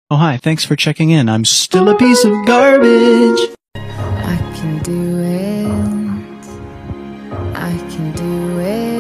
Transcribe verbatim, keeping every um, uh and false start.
Oh, hi, thanks for checking in. I'm still a piece of garbage. I can do it. I can do it.